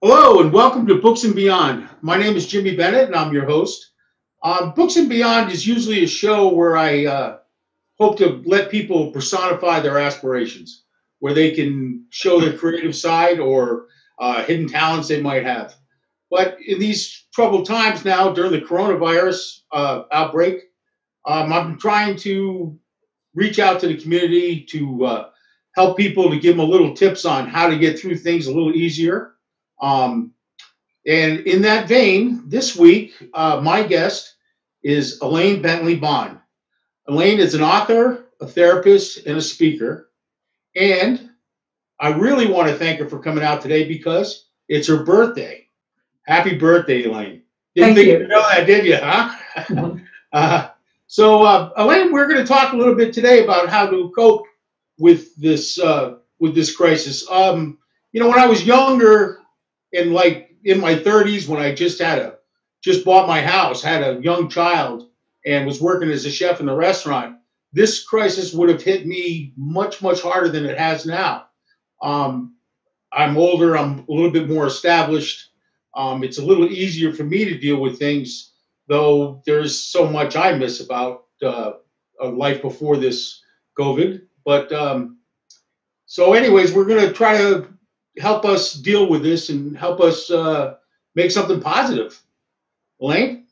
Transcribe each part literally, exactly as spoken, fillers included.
Hello and welcome to Books and Beyond. My name is Jimmy Bennett and I'm your host. Um, Books and Beyond is usually a show where I uh, hope to let people personify their aspirations, where they can show their creative side or uh, hidden talents they might have. But in these troubled times now, during the coronavirus uh, outbreak, um, I'm trying to reach out to the community to uh, help people, to give them a little tips on how to get through things a little easier. Um, and in that vein, this week, uh, my guest is Elaine Bentley Baughn. Elaine is an author, a therapist, and a speaker. And I really want to thank her for coming out today because it's her birthday. Happy birthday, Elaine. Didn't Thank think you. you'd know that, did you, huh? Mhm. uh, so, uh, Elaine, we're going to talk a little bit today about how to cope with this uh, with this crisis. Um, you know, when I was younger, and like in my thirties, when I just had a just bought my house, had a young child, and was working as a chef in the restaurant, this crisis would have hit me much much harder than it has now. Um, I'm older, I'm a little bit more established. Um, it's a little easier for me to deal with things, though there's so much I miss about uh, a life before this COVID. But um, so, anyways, we're going to try to help us deal with this and help us uh, make something positive. Elaine?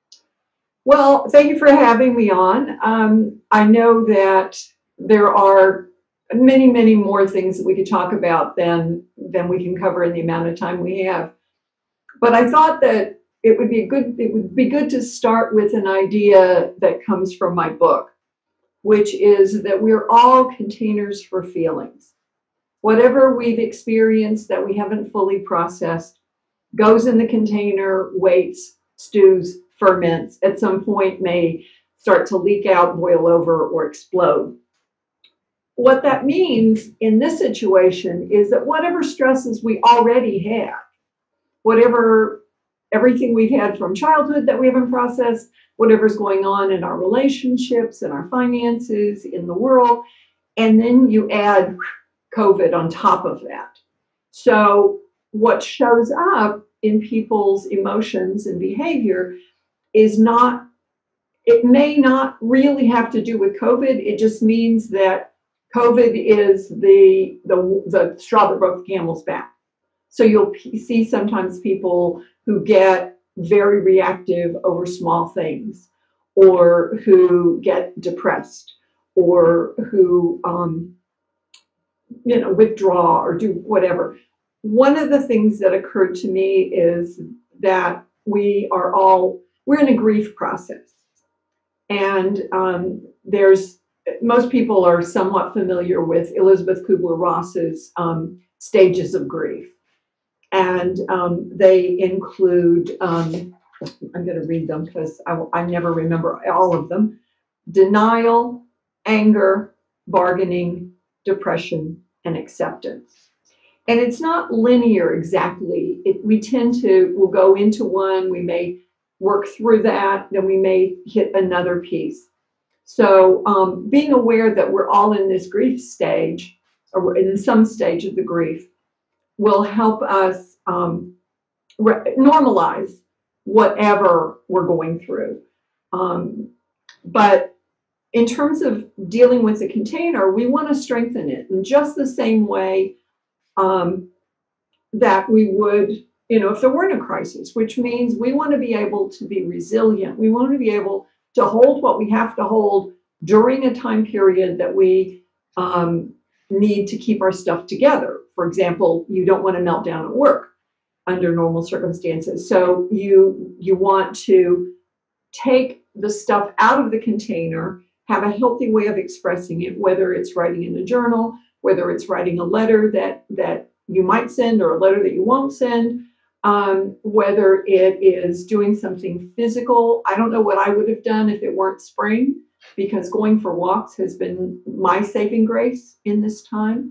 Well, thank you for having me on. Um, I know that there are many, many more things that we could talk about than than we can cover in the amount of time we have. But I thought that it would be good. It would be good to start with an idea that comes from my book, which is that we're all containers for feelings. Whatever we've experienced that we haven't fully processed goes in the container, waits, stews, ferments, at some point may start to leak out, boil over, or explode. What that means in this situation is that whatever stresses we already had, whatever everything we've had from childhood that we haven't processed, whatever's going on in our relationships, in our finances, in the world, and then you add COVID on top of that. So what shows up in people's emotions and behavior is not, it may not really have to do with COVID. It just means that COVID is the, the, the straw that broke the camel's back. So you'll p- see sometimes people who get very reactive over small things, or who get depressed, or who, um, you know, withdraw or do whatever. One of the things that occurred to me is that we are all, we're in a grief process. And um, there's, most people are somewhat familiar with Elizabeth Kubler-Ross's um, stages of grief. And um, they include, um, I'm going to read them because I, I never remember all of them: denial, anger, bargaining, depression, and acceptance. And it's not linear exactly. It, we tend to, we'll go into one, we may work through that, then we may hit another piece. So um, being aware that we're all in this grief stage, or we're in some stage of the grief, will help us um, re- normalize whatever we're going through. Um, but in terms of dealing with the container, we want to strengthen it in just the same way um, that we would, you know, if there weren't a crisis, which means we want to be able to be resilient. We want to be able to hold what we have to hold during a time period that we um, need to keep our stuff together. For example, you don't want to melt down at work under normal circumstances. So you you want to take the stuff out of the container, have a healthy way of expressing it, whether it's writing in a journal, whether it's writing a letter that that you might send or a letter that you won't send, um, whether it is doing something physical. I don't know what I would have done if it weren't spring, because going for walks has been my saving grace in this time.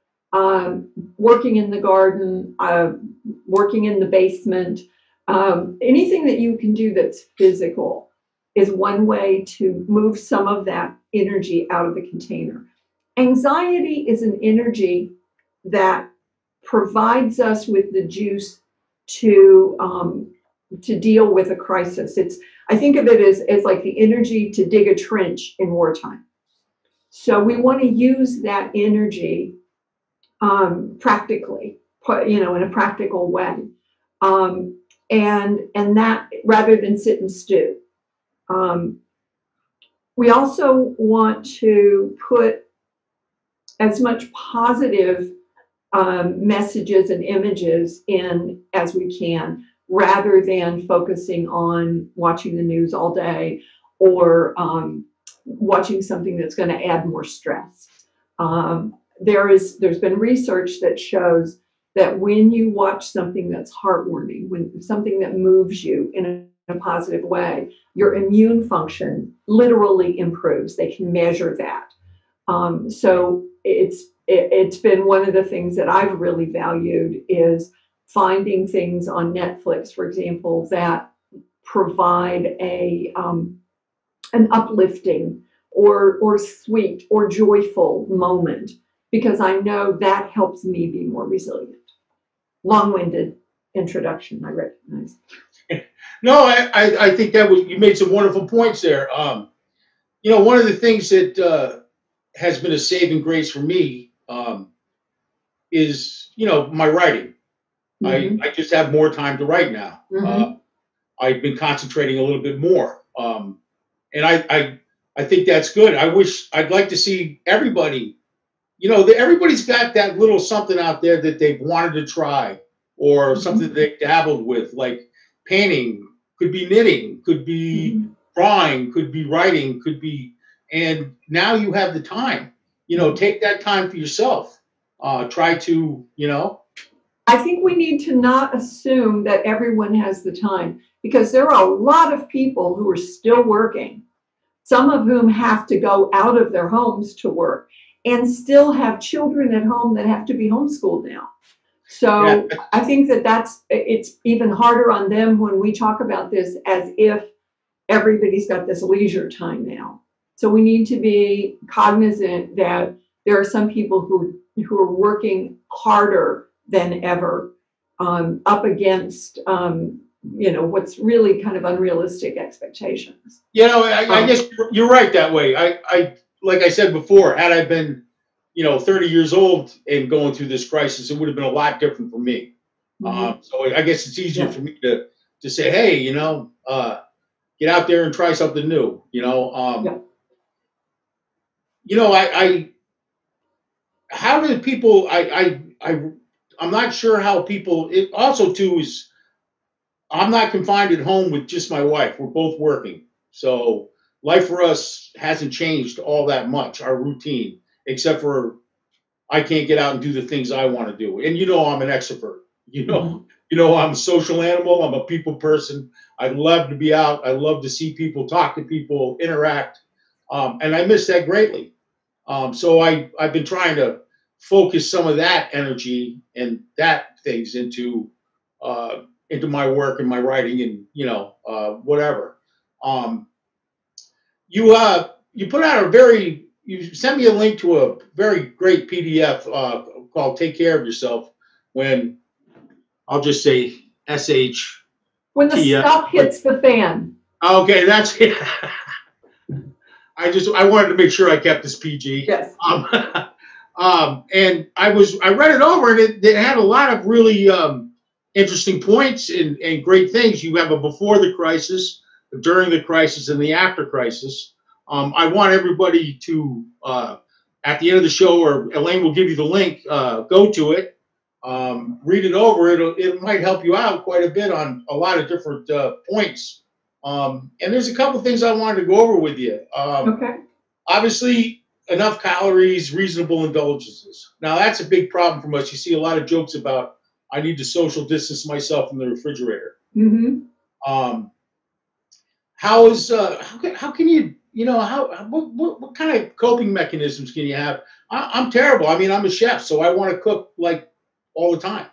Um, working in the garden, uh, working in the basement, um, anything that you can do that's physical is one way to move some of that energy out of the container. Anxiety is an energy that provides us with the juice to um, to deal with a crisis. It's I think of it as, as like the energy to dig a trench in wartime. So we want to use that energy um, practically, you know, in a practical way, um, and and that rather than sit and stew. Um, we also want to put as much positive um, messages and images in as we can, rather than focusing on watching the news all day or um, watching something that's going to add more stress. Um, there is, there's been research that shows that when you watch something that's heartwarming, when something that moves you in a, in a positive way, your immune function literally improves. They can measure that. Um, so it's it, it's been one of the things that I've really valued is finding things on Netflix, for example, that provide a um, an uplifting or or sweet or joyful moment, because I know that helps me be more resilient. Long-winded introduction, I recognize. No, I, I, I think that was, you made some wonderful points there. Um, you know, one of the things that uh, has been a saving grace for me um, is, you know, my writing. Mm-hmm. I, I just have more time to write now. Mm-hmm. Uh, I've been concentrating a little bit more. Um, and I, I, I think that's good. I wish, I'd like to see everybody, you know, the, everybody's got that little something out there that they've wanted to try, or mm-hmm. something they dabbled with, like painting, could be knitting, could be mm-hmm. drawing, could be writing, could be, and now you have the time, you know, take that time for yourself. Uh, try to, you know. I think we need to not assume that everyone has the time, because there are a lot of people who are still working, some of whom have to go out of their homes to work and still have children at home that have to be homeschooled now. So yeah. I think that that's, it's even harder on them when we talk about this as if everybody's got this leisure time now. So we need to be cognizant that there are some people who, who are working harder than ever, um, up against, um, you know, what's really kind of unrealistic expectations. You know, I, I um, guess you're right that way. I, I, like I said before, had I been, you know, thirty years old and going through this crisis, it would have been a lot different for me. Mm-hmm. Um, so I guess it's easier yeah. for me to, to say, hey, you know, uh, get out there and try something new, you know. Um, yeah. You know, I, I, how do people, I, I, I, I'm not sure how people, it also too is, I'm not confined at home with just my wife. We're both working. So life for us hasn't changed all that much, our routine, except for I can't get out and do the things I want to do. And you know, I'm an extrovert, you know, mm-hmm. you know, I'm a social animal. I'm a people person. I love to be out. I love to see people, talk to people, interact. Um, and I miss that greatly. Um, so I, I've been trying to focus some of that energy and that things into, uh, into my work and my writing and, you know, uh, whatever. Um, you, uh, you put out a very, you sent me a link to a very great P D F, uh, called Take Care of Yourself, when I'll just say S H. When the stuff hits the fan. Okay. That's it. I just, I wanted to make sure I kept this P G. Yes. Um, um, and I was, I read it over and it, it had a lot of really, um, interesting points and, and great things. You have a before the crisis, during the crisis, and the after crisis. Um, I want everybody to, uh, at the end of the show, or Elaine will give you the link, uh, go to it, um, read it over. It'll, it might help you out quite a bit on a lot of different uh, points. Um, and there's a couple things I wanted to go over with you. Um, okay. Obviously, enough calories, reasonable indulgences. Now, that's a big problem for us. You see a lot of jokes about, I need to social distance myself from the refrigerator. Mm-hmm. Um, how is, uh, how can, how can you, you know, how, what, what, what kind of coping mechanisms can you have? I, I'm terrible. I mean, I'm a chef, so I want to cook like all the time.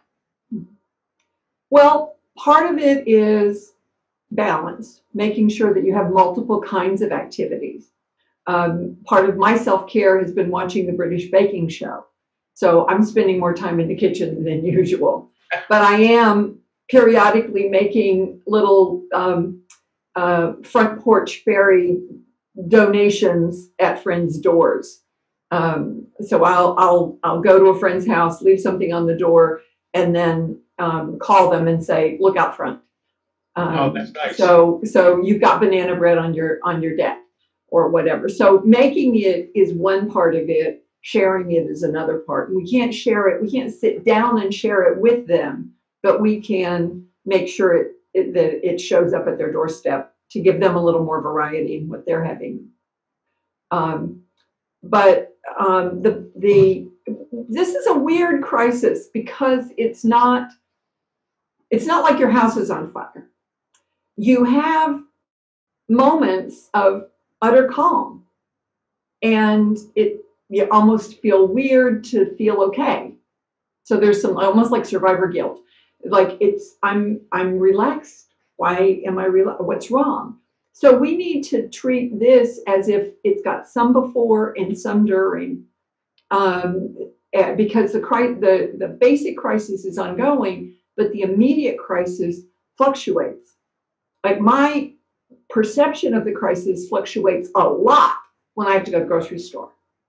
Well, part of it is balance, making sure that you have multiple kinds of activities. Um, part of my self-care has been watching the British baking show. So I'm spending more time in the kitchen than usual. But I am periodically making little um, uh, front porch fairy donations at friends' doors. Um, so I'll I'll I'll go to a friend's house, leave something on the door, and then um, call them and say, "Look out front." Um, Oh, that's nice. So so you've got banana bread on your on your deck or whatever. So making it is one part of it. Sharing it is another part. And we can't share it. We can't sit down and share it with them, but we can make sure it, it that it shows up at their doorstep to give them a little more variety in what they're having. Um, but um, the the this is a weird crisis because it's not it's not like your house is on fire. You have moments of utter calm, and it you almost feel weird to feel okay. So there's some almost like survivor guilt, like it's I'm I'm relaxed. Why am I rela- What's wrong? So we need to treat this as if it's got some before and some during, um, because the, the the basic crisis is ongoing, but the immediate crisis fluctuates. Like my perception of the crisis fluctuates a lot when I have to go to the grocery store.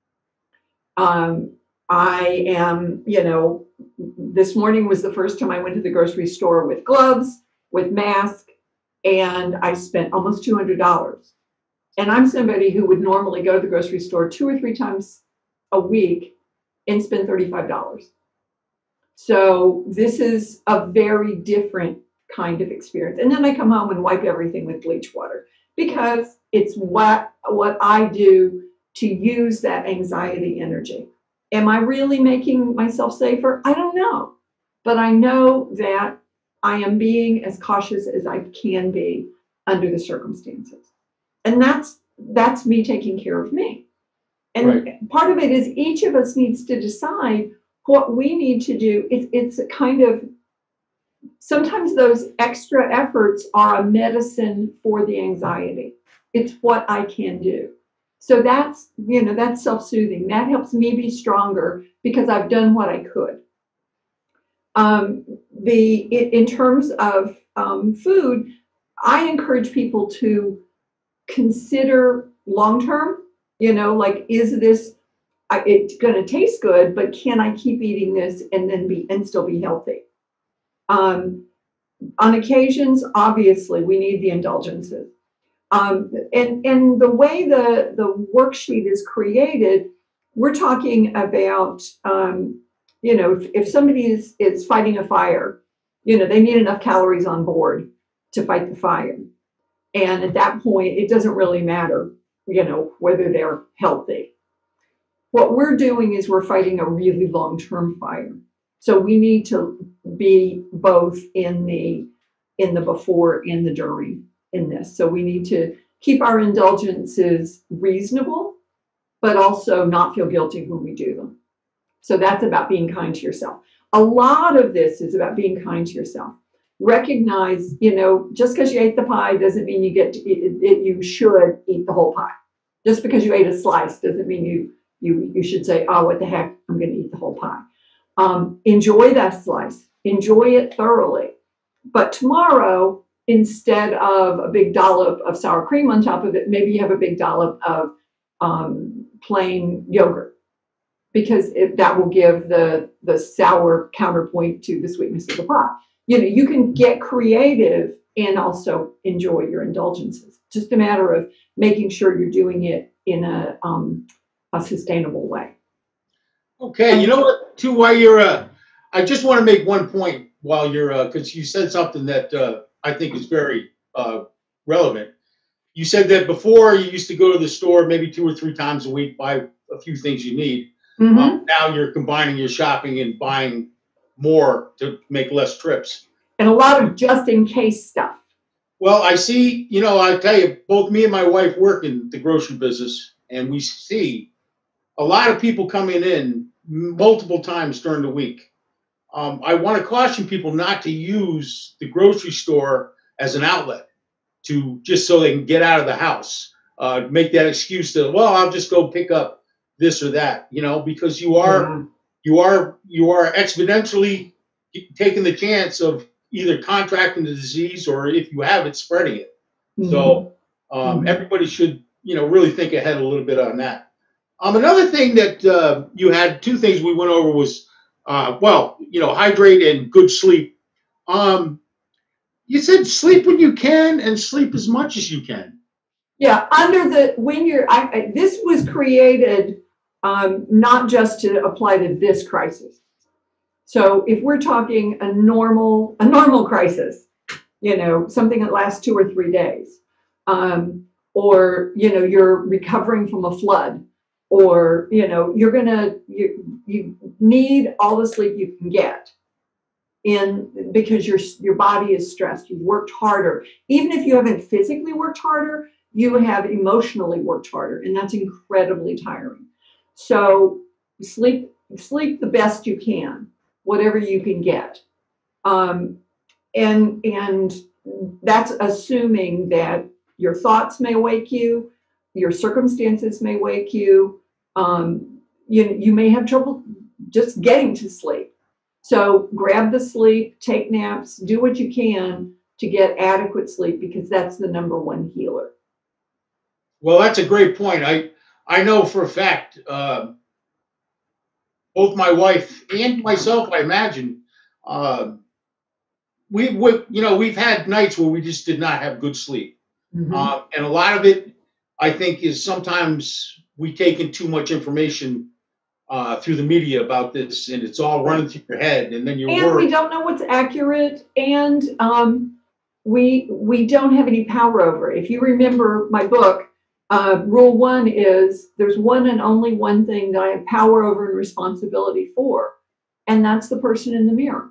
Um, I am, you know, this morning was the first time I went to the grocery store with gloves, with mask, and I spent almost two hundred dollars. And I'm somebody who would normally go to the grocery store two or three times a week and spend thirty-five dollars. So this is a very different kind of experience. And then I come home and wipe everything with bleach water because it's what, what I do to use that anxiety energy. Am I really making myself safer? I don't know. But I know that I am being as cautious as I can be under the circumstances. And that's that's me taking care of me. And right. Part of it is each of us needs to decide what we need to do. It's, it's a kind of, sometimes those extra efforts are a medicine for the anxiety. It's what I can do. So that's, you know, that's self-soothing. That helps me be stronger because I've done what I could. Um, the in terms of um, food, I encourage people to consider long-term, you know, like, is this, it's going to taste good, but can I keep eating this and then be, and still be healthy? Um, on occasions, obviously, we need the indulgences. Um, and, and the way the, the worksheet is created, we're talking about, um, you know, if, if somebody is, is fighting a fire, you know, they need enough calories on board to fight the fire. And at that point, it doesn't really matter, you know, whether they're healthy. What we're doing is we're fighting a really long-term fire. So we need to be both in the in the before and the during in this. So we need to keep our indulgences reasonable, but also not feel guilty when we do them. So that's about being kind to yourself. A lot of this is about being kind to yourself. Recognize, you know, just because you ate the pie doesn't mean you get to eat it, you should eat the whole pie. Just because you ate a slice doesn't mean you you you should say, oh, what the heck, I'm going to eat the whole pie. Um, enjoy that slice. Enjoy it thoroughly. But tomorrow, instead of a big dollop of sour cream on top of it, maybe you have a big dollop of um, plain yogurt, because it, that will give the, the sour counterpoint to the sweetness of the pie. You know, you can get creative and also enjoy your indulgences. Just a matter of making sure you're doing it in a um, a sustainable way. Okay, you know what? Too, while you're, uh, I just want to make one point while you're, because uh, you said something that uh, I think is very uh, relevant. You said that before you used to go to the store maybe two or three times a week, buy a few things you need. Mm-hmm. Um, now you're combining your shopping and buying more to make less trips. And a lot of just in case stuff. Well, I see, you know, I tell you, both me and my wife work in the grocery business, and we see a lot of people coming in multiple times during the week. Um, I want to caution people not to use the grocery store as an outlet to just so they can get out of the house, uh, make that excuse to, well, I'll just go pick up this or that, you know, because you are, yeah. you are, you are exponentially taking the chance of either contracting the disease or if you have it, spreading it. Mm-hmm. So um, Mm-hmm. everybody should, you know, really think ahead a little bit on that. Um, another thing that uh, you had, two things we went over was, uh, well, you know, hydrate and good sleep. Um, you said sleep when you can and sleep as much as you can. Yeah, under the, when you're, I, I, this was created um, not just to apply to this crisis. So if we're talking a normal, a normal crisis, you know, something that lasts two or three days, um, or, you know, you're recovering from a flood, or, you know, you're gonna, you, you need all the sleep you can get in, because your, your body is stressed. You've worked harder. Even if you haven't physically worked harder, you have emotionally worked harder, and that's incredibly tiring. So sleep, sleep the best you can, whatever you can get. Um, and, and that's assuming that your thoughts may wake you, your circumstances may wake you, um, you, you may have trouble just getting to sleep. So grab the sleep, take naps, do what you can to get adequate sleep, because that's the number one healer. Well, that's a great point. I I know for a fact, uh, both my wife and myself, I imagine, uh, we, we, you know, we've had nights where we just did not have good sleep. Mm-hmm. Uh, and a lot of it, I think, is sometimes we take in too much information uh, through the media about this, and it's all running through your head, and then you're And worried. we don't know what's accurate, and um, we we don't have any power over it. If you remember my book, uh, rule one is there's one and only one thing that I have power over and responsibility for, and that's the person in the mirror.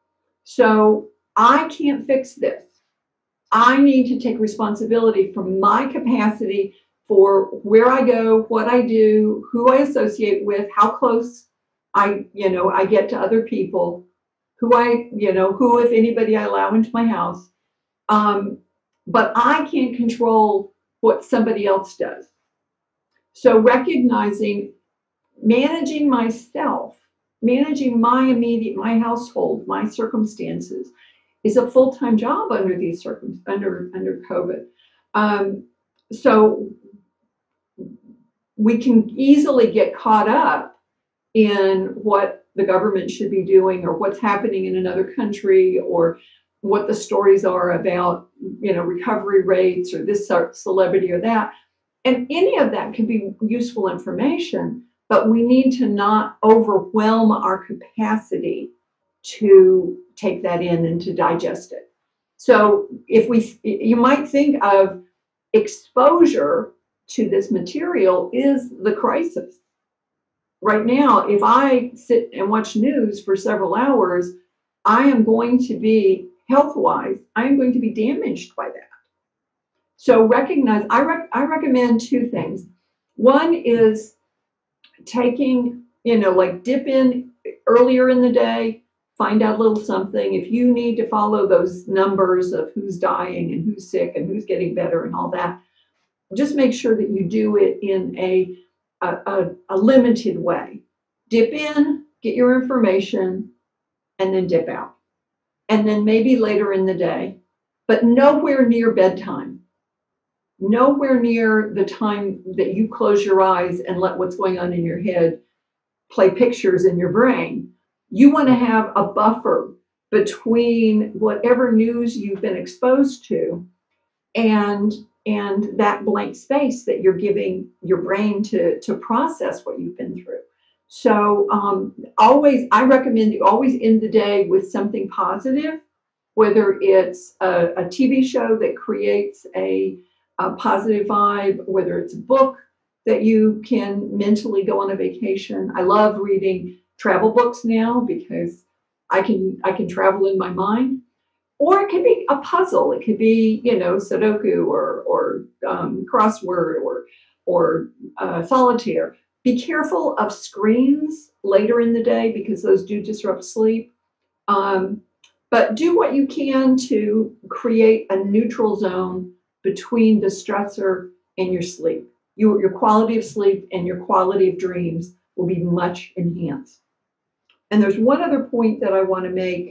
So I can't fix this. I need to take responsibility for my capacity for where I go, what I do, who I associate with, how close I, you know, I get to other people, who I, you know, who, if anybody, I allow into my house. Um, but I can't control what somebody else does. So recognizing, managing myself, managing my immediate, my household, my circumstances, is a full-time job under these circum under under COVID. Um, so we can easily get caught up in what the government should be doing, or what's happening in another country, or what the stories are about, you know, recovery rates, or this celebrity or that. And any of that can be useful information, but we need to not overwhelm our capacity to take that in and to digest it. So if we, you might think of exposure to this material is the crisis. Right now, if I sit and watch news for several hours, I am going to be, health-wise, I am going to be damaged by that. So recognize, I, rec I recommend two things. One is taking, you know, like dip in earlier in the day, find out a little something. If you need to follow those numbers of who's dying and who's sick and who's getting better and all that, just make sure that you do it in a, a, a, a limited way. Dip in, get your information, and then dip out. And then maybe later in the day, but nowhere near bedtime. Nowhere near the time that you close your eyes and let what's going on in your head play pictures in your brain. You want to have a buffer between whatever news you've been exposed to and and that blank space that you're giving your brain to to process what you've been through. So um, always, I recommend you always end the day with something positive, whether it's a, a T V show that creates a, a positive vibe, whether it's a book that you can mentally go on a vacation. I love reading travel books now because I can I can travel in my mind. Or it could be a puzzle. It could be, you know, Sudoku or or um, crossword or or uh, solitaire. Be careful of screens later in the day because those do disrupt sleep. Um, but do what you can to create a neutral zone between the stressor and your sleep. Your, your quality of sleep and your quality of dreams will be much enhanced. And there's one other point that I want to make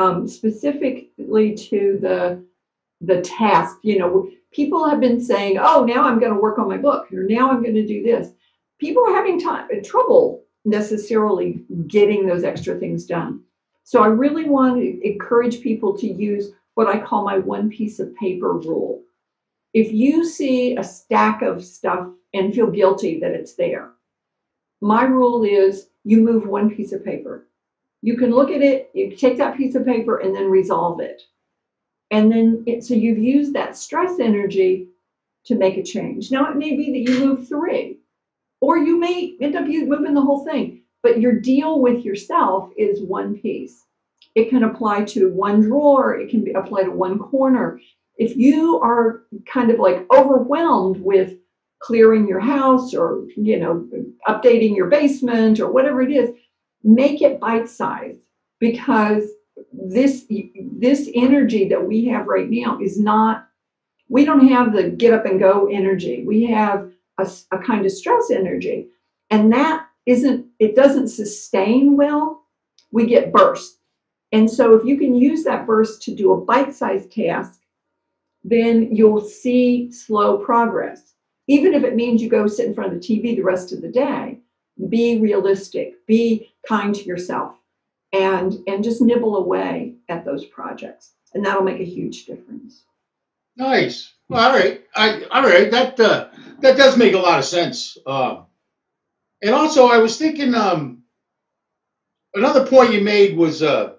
um, specifically to the the task. You know, people have been saying, "Oh, now I'm going to work on my book," or "Now I'm going to do this." People are having time trouble necessarily getting those extra things done. So I really want to encourage people to use what I call my one piece of paper rule. If you see a stack of stuff and feel guilty that it's there, my rule is you move one piece of paper. You can look at it, you take that piece of paper and then resolve it. And then, it, so you've used that stress energy to make a change. Now, it may be that you move three, or you may end up moving the whole thing, but your deal with yourself is one piece. It can apply to one drawer, it can be applied to one corner. If you are kind of like overwhelmed with clearing your house or, you know, updating your basement or whatever it is, make it bite-sized, because this this energy that we have right now is not, we don't have the get up and go energy. We have a, a kind of stress energy, and that isn't, it doesn't sustain well. We get bursts. And so if you can use that burst to do a bite-sized task, then you'll see slow progress. Even if it means you go sit in front of the T V the rest of the day, be realistic, be kind to yourself, and, and just nibble away at those projects. And that'll make a huge difference. Nice. Well, all right. I, all right. That, uh, that does make a lot of sense. Uh, and also I was thinking, um, another point you made was, uh,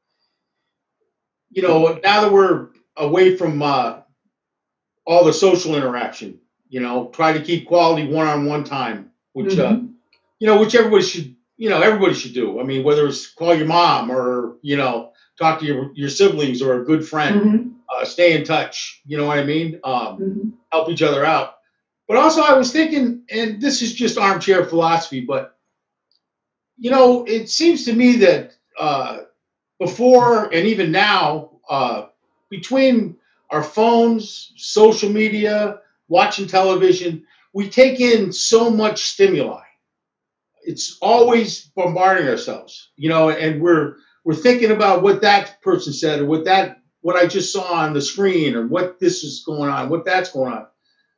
you know, now that we're away from, uh, all the social interaction, you know, try to keep quality one-on-one time, which, mm-hmm. uh, you know, which everybody should, you know, everybody should do. I mean, whether it's call your mom or, you know, talk to your, your siblings or a good friend, mm-hmm. uh, stay in touch. You know what I mean? Um, mm-hmm. Help each other out. But also I was thinking, and this is just armchair philosophy, but, you know, it seems to me that uh, before and even now, uh, between our phones, social media, watching television, we take in so much stimuli. It's always bombarding ourselves, you know, and we're we're thinking about what that person said, or what that what I just saw on the screen, or what this is going on, what that's going on.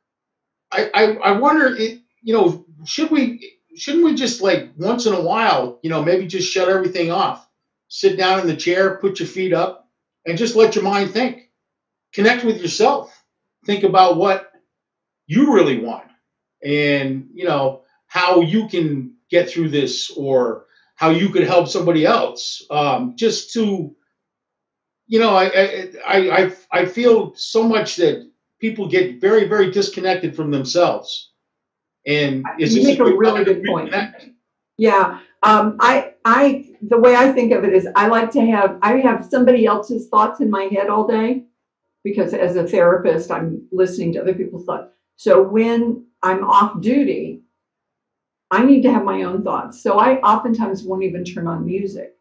I I, I wonder, it, you know, should we shouldn't we just, like, once in a while, you know, maybe just shut everything off, sit down in the chair, put your feet up, and just let your mind think, connect with yourself, think about what you really want, and, you know, how you can get through this, or how you could help somebody else. Um, just to, you know, I, I, I, I feel so much that people get very, very disconnected from themselves. And is you this make a, a really good point. Yeah. Um, I, I, the way I think of it is I like to have, I have somebody else's thoughts in my head all day, because as a therapist, I'm listening to other people's thoughts. So when I'm off duty, I need to have my own thoughts. So I oftentimes won't even turn on music.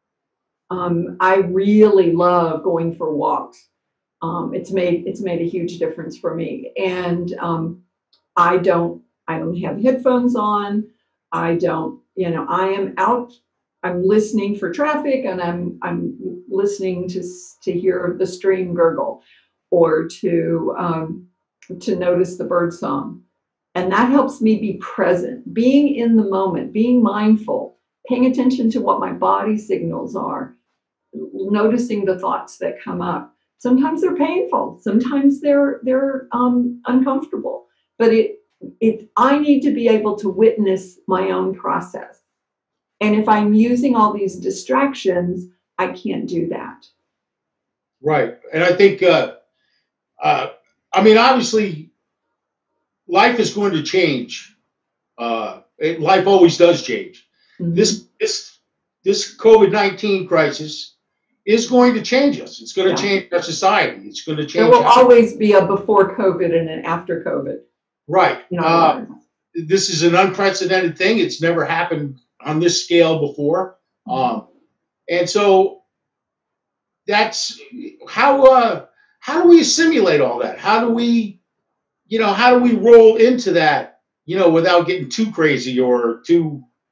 Um, I really love going for walks. Um, it's made it's made a huge difference for me. And um, I don't I don't have headphones on. I don't, you know, I am out. I'm listening for traffic, and I'm I'm listening to to hear the stream gurgle, or to um, to notice the bird song. And that helps me be present, being in the moment, being mindful, paying attention to what my body signals are, noticing the thoughts that come up. Sometimes they're painful, sometimes they're they're um, uncomfortable, but it it I need to be able to witness my own process. And if I'm using all these distractions, I can't do that. Right, and I think, uh, uh, I mean, obviously, life is going to change. Uh, it, life always does change. Mm-hmm. This this this COVID nineteen crisis is going to change us. It's going to yeah. change our society. It's going to change. There will our, always be a before COVID and an after COVID. Right. Uh, this is an unprecedented thing. It's never happened on this scale before. Mm-hmm. Um, and so that's how. Uh, how do we assimilate all that? How do we? You know, how do we roll into that, you know, without getting too crazy or too,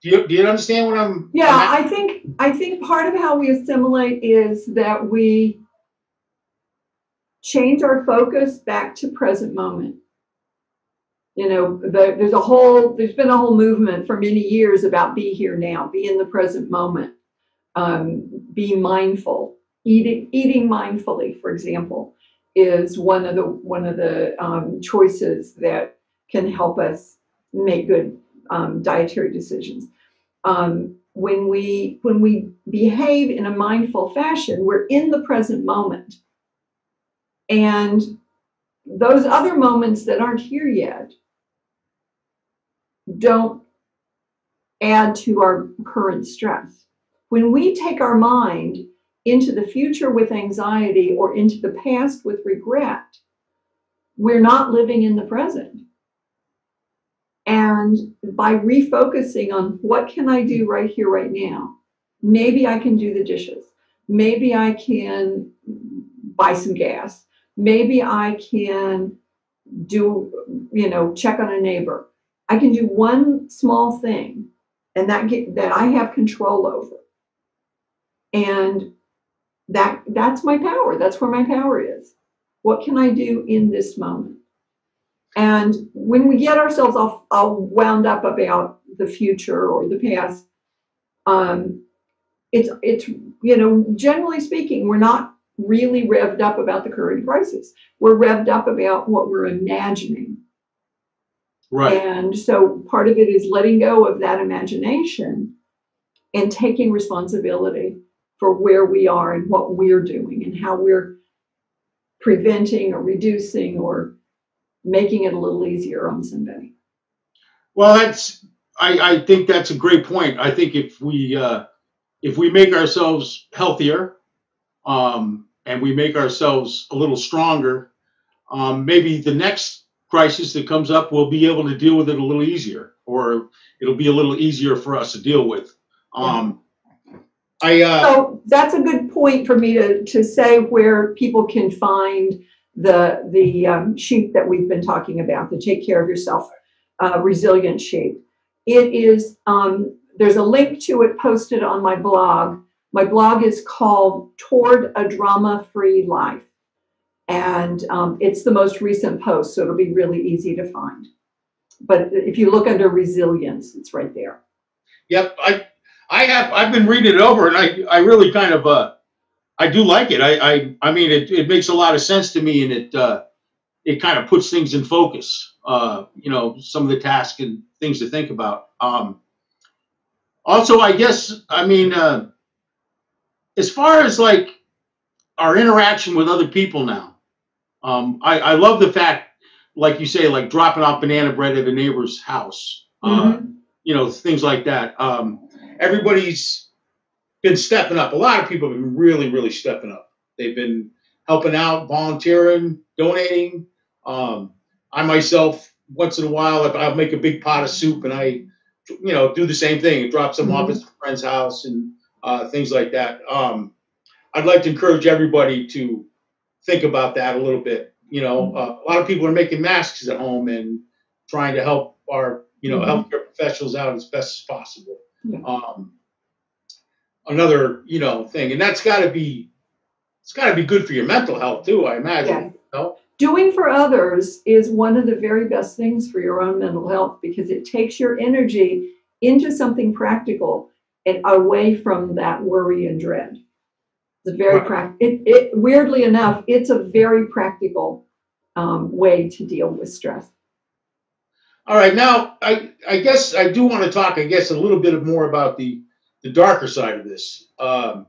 Do you, do you understand what I'm? Yeah, I'm I think I think part of how we assimilate is that we change our focus back to present moment. You know, the, there's a whole there's been a whole movement for many years about be here now, be in the present moment, um, be mindful. Eating eating mindfully, for example, is one of the one of the um, choices that can help us make good um, dietary decisions. Um, when we when we behave in a mindful fashion, we're in the present moment, and those other moments that aren't here yet don't add to our current stress. When we take our mind into the future with anxiety or into the past with regret, we're not living in the present. And by refocusing on what can I do right here, right now, maybe I can do the dishes. Maybe I can buy some gas. Maybe I can do, you know, check on a neighbor. I can do one small thing and that get, that I have control over. And that that's my power. That's where my power is. What can I do in this moment? And when we get ourselves all, all wound up about the future or the past, um, it's it's you know, generally speaking, we're not really revved up about the current crisis. We're revved up about what we're imagining. right. And so part of it is letting go of that imagination and taking responsibility for where we are and what we're doing and how we're preventing or reducing or making it a little easier on somebody. Well, that's. I, I think that's a great point. I think if we uh, if we make ourselves healthier, um, and we make ourselves a little stronger, um, maybe the next crisis that comes up, we'll be able to deal with it a little easier, or it'll be a little easier for us to deal with. Um, I uh, So that's a good point for me to, to say where people can find the the um, sheet that we've been talking about, the Take Care of Yourself uh, Resilient sheet. It is, um, there's a link to it posted on my blog. My blog is called Toward a Drama-Free Life. And um, it's the most recent post, so it'll be really easy to find. But if you look under resilience, it's right there. Yep, I I have I've been reading it over, and I I really kind of uh I do like it. I I I mean it it makes a lot of sense to me, and it uh it kind of puts things in focus. Uh, you know, some of the tasks and things to think about. Um, also, I guess I mean uh, as far as like our interaction with other people now, um, I I love the fact, like you say, like dropping off banana bread at a neighbor's house. Uh, Mm-hmm. you know, things like that. Um, everybody's been stepping up. A lot of people have been really, really stepping up. They've been helping out, volunteering, donating. Um, I myself, once in a while, if I'll make a big pot of soup and I, you know, do the same thing, drop some off Mm-hmm. at a friend's house and uh, things like that. Um, I'd like to encourage everybody to think about that a little bit. You know, uh, a lot of people are making masks at home and trying to help our, you know, Mm-hmm. healthcare professionals out as best as possible. Yeah. Um, another, you know, thing, and that's got to be, it's got to be good for your mental health too, I imagine. Yeah. You know? Doing for others is one of the very best things for your own mental health because it takes your energy into something practical and away from that worry and dread. It's a very Right. practical. It, it weirdly enough, it's a very practical um, way to deal with stress. All right, now I I guess I do want to talk, I guess, a little bit more about the the darker side of this. Um,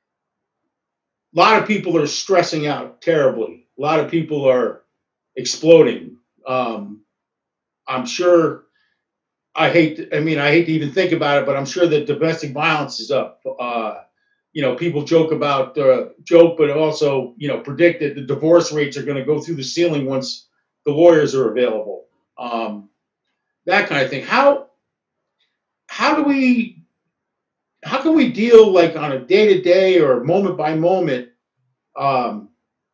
a lot of people are stressing out terribly. A lot of people are exploding. Um, I'm sure. I hate. To, I mean, I hate to even think about it, but I'm sure that domestic violence is up. Uh, you know, people joke about uh, joke, but also you know predict that the divorce rates are going to go through the ceiling once the lawyers are available. Um, that kind of thing. How how do we how can we deal like on a day to day or moment by moment, um,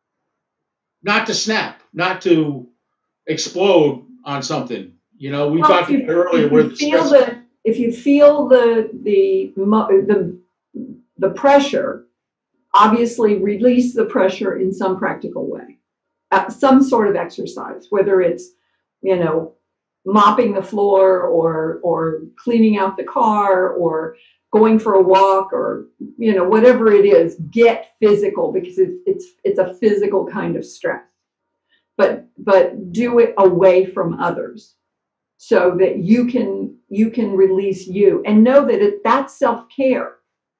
not to snap, not to explode on something? You know, we Well, talked if you, about earlier if where you the feel stress. that if you feel the the the the pressure, obviously release the pressure in some practical way, uh, some sort of exercise, whether it's, you know, mopping the floor or or cleaning out the car or going for a walk or, you know, whatever it is. Get physical, because it's it's it's a physical kind of stress, but but do it away from others so that you can you can release you, and know that it, that's self-care.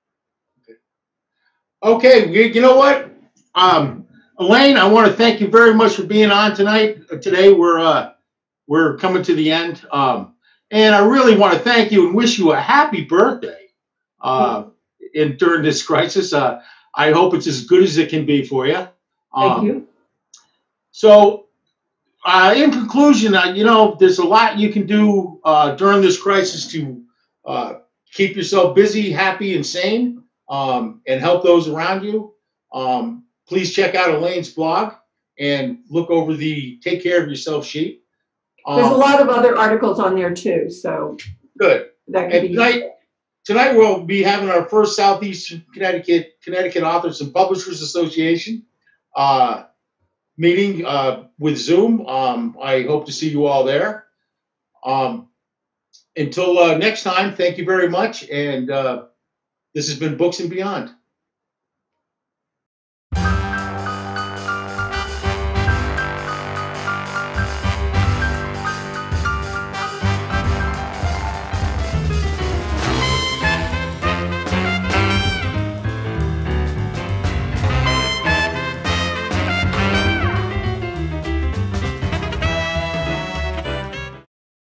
Okay, you, you know what, um, Elaine, I want to thank you very much for being on tonight. Uh, Today we're uh, we're coming to the end, um, and I really want to thank you and wish you a happy birthday. Uh, in during this crisis, uh, I hope it's as good as it can be for you. Um, Thank you. So, uh, in conclusion, uh, you know, there's a lot you can do uh, during this crisis to uh, keep yourself busy, happy, and sane, um, and help those around you. Um, please check out Elaine's blog and look over the Take Care of Yourself sheet. Um, There's a lot of other articles on there too, so good. that could And be. tonight, tonight we'll be having our first Southeastern Connecticut Connecticut Authors and Publishers Association uh, meeting uh, with Zoom. Um, I hope to see you all there. Um, until uh, next time, thank you very much. And uh, this has been Books and Beyond.